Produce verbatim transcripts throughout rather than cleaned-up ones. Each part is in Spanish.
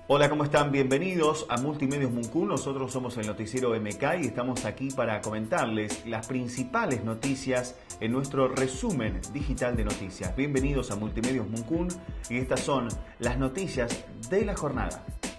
Hola, ¿cómo están? Bienvenidos a Multimedios Muncún. Nosotros somos el noticiero M K y estamos aquí para comentarles las principales noticias en nuestro resumen digital de noticias. Bienvenidos a Multimedios Muncún y estas son las noticias de la jornada.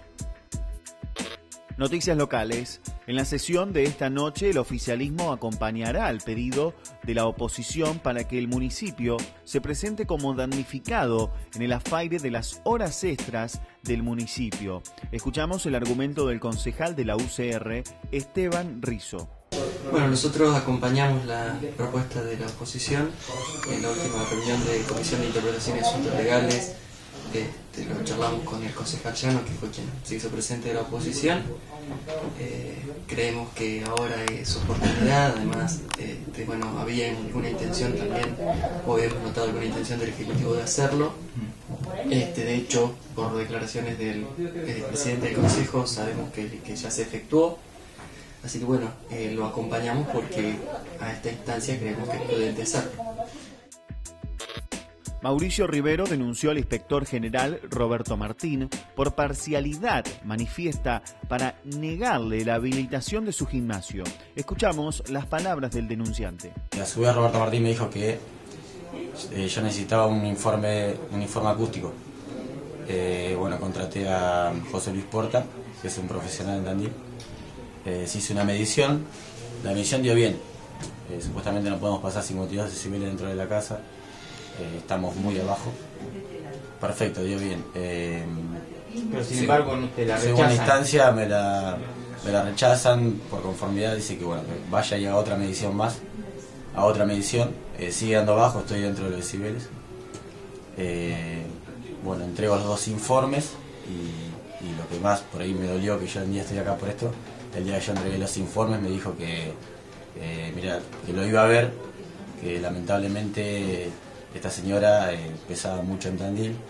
Noticias locales. En la sesión de esta noche, el oficialismo acompañará al pedido de la oposición para que el municipio se presente como damnificado en el afaire de las horas extras del municipio. Escuchamos el argumento del concejal de la U C R, Esteban Rizzo. Bueno, nosotros acompañamos la propuesta de la oposición en la última reunión de Comisión de Interpretación y Asuntos Legales. Este, lo charlamos con el concejal Llano, que fue quien se hizo presente de la oposición. Eh, creemos que ahora es oportunidad, además, este, bueno, había alguna intención también, o habíamos notado alguna intención del Ejecutivo de hacerlo. Este, de hecho, por declaraciones del, del presidente del Consejo, sabemos que, que ya se efectuó. Así que bueno, eh, lo acompañamos porque a esta instancia creemos que es prudente hacerlo. Mauricio Rivero denunció al inspector general Roberto Martín por parcialidad manifiesta para negarle la habilitación de su gimnasio. Escuchamos las palabras del denunciante. A su vez Roberto Martín me dijo que eh, yo necesitaba un informe, un informe acústico. Eh, bueno, contraté a José Luis Porta, que es un profesional en Tandil. Eh, se hizo una medición, la medición dio bien. Eh, supuestamente no podemos pasar cincuenta y dos decibeles dentro de la casa. Eh, estamos muy abajo. Perfecto, dio bien. Eh, Pero sin embargo no te la rechazan. En segunda instancia me la, me la rechazan por conformidad, dice que bueno, que vaya y haga otra medición más, a otra medición, eh, sigue dando bajo, estoy dentro de los decibeles. Eh, bueno, entrego los dos informes y, y lo que más por ahí me dolió, que yo el día estoy acá por esto, el día que yo entregué los informes me dijo que, eh, mira, que lo iba a ver, que lamentablemente esta señora eh, pesaba mucho en Tandil, eh,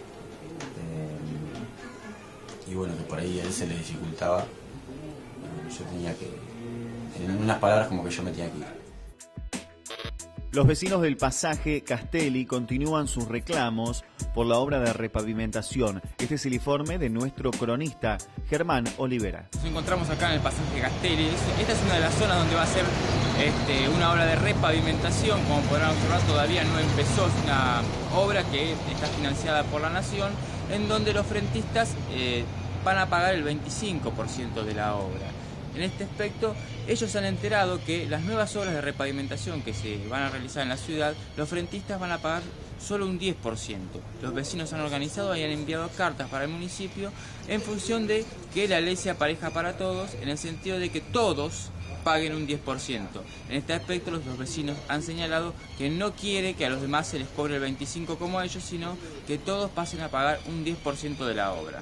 y bueno, que por ahí a él se le dificultaba. Eh, yo tenía que, en unas palabras, como que yo me tenía que ir. Los vecinos del pasaje Castelli continúan sus reclamos por la obra de repavimentación. Este es el informe de nuestro cronista, Germán Olivera. Nos encontramos acá en el pasaje Castelli. Esta es una de las zonas donde va a ser este, una obra de repavimentación. Como podrán observar, todavía no empezó. Es una obra que está financiada por la Nación, en donde los frentistas eh, van a pagar el veinticinco por ciento de la obra. En este aspecto, ellos han enterado que las nuevas obras de repavimentación que se van a realizar en la ciudad, los frentistas van a pagar solo un diez por ciento. Los vecinos han organizado y han enviado cartas para el municipio en función de que la ley sea pareja para todos, en el sentido de que todos paguen un diez por ciento. En este aspecto, los, los vecinos han señalado que no quiere que a los demás se les cobre el veinticinco por ciento como a ellos, sino que todos pasen a pagar un diez por ciento de la obra.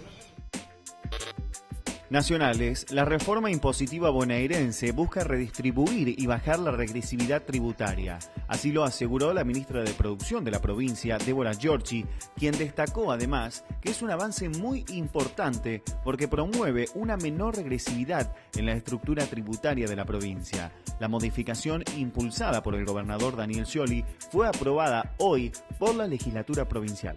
Nacionales, la reforma impositiva bonaerense busca redistribuir y bajar la regresividad tributaria. Así lo aseguró la ministra de Producción de la provincia, Débora Giorgi, quien destacó además que es un avance muy importante porque promueve una menor regresividad en la estructura tributaria de la provincia. La modificación impulsada por el gobernador Daniel Scioli fue aprobada hoy por la legislatura provincial.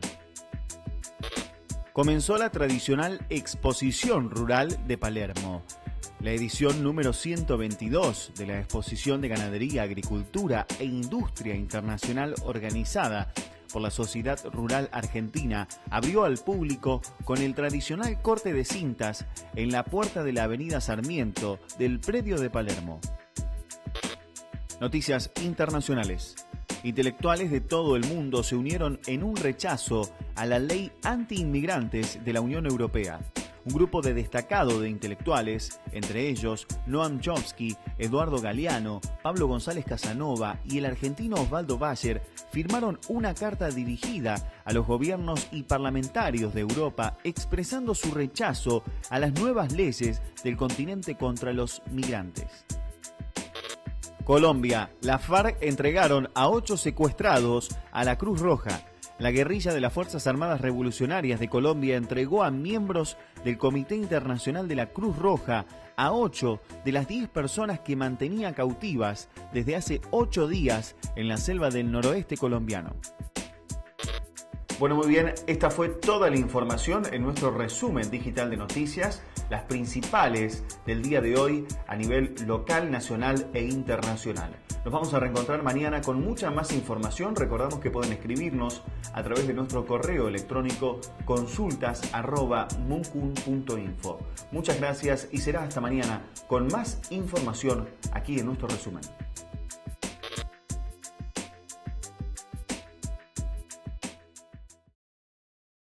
Comenzó la tradicional Exposición Rural de Palermo. La edición número ciento veintidós de la Exposición de Ganadería, Agricultura e Industria Internacional organizada por la Sociedad Rural Argentina abrió al público con el tradicional corte de cintas en la puerta de la Avenida Sarmiento del predio de Palermo. Noticias internacionales. Intelectuales de todo el mundo se unieron en un rechazo a la ley anti-inmigrantes de la Unión Europea. Un grupo de destacado de intelectuales, entre ellos Noam Chomsky, Eduardo Galeano, Pablo González Casanova y el argentino Osvaldo Bayer, firmaron una carta dirigida a los gobiernos y parlamentarios de Europa expresando su rechazo a las nuevas leyes del continente contra los migrantes. Colombia, la FARC entregaron a ocho secuestrados a la Cruz Roja. La guerrilla de las Fuerzas Armadas Revolucionarias de Colombia entregó a miembros del Comité Internacional de la Cruz Roja a ocho de las diez personas que mantenía cautivas desde hace ocho días en la selva del noroeste colombiano. Bueno, muy bien, esta fue toda la información en nuestro resumen digital de noticias, las principales del día de hoy a nivel local, nacional e internacional. Nos vamos a reencontrar mañana con mucha más información. Recordamos que pueden escribirnos a través de nuestro correo electrónico consultas arroba muncun punto info. Muchas gracias y será hasta mañana con más información aquí en nuestro resumen.